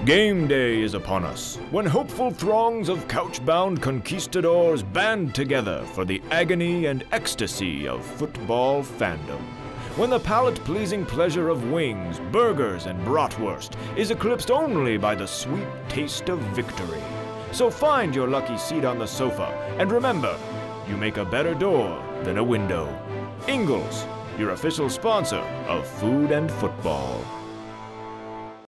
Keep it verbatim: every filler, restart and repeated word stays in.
Game day is upon us, when hopeful throngs of couch-bound conquistadors band together for the agony and ecstasy of football fandom. When the palate-pleasing pleasure of wings, burgers, and bratwurst is eclipsed only by the sweet taste of victory. So find your lucky seat on the sofa, and remember, you make a better door than a window. Ingles, your official sponsor of food and football.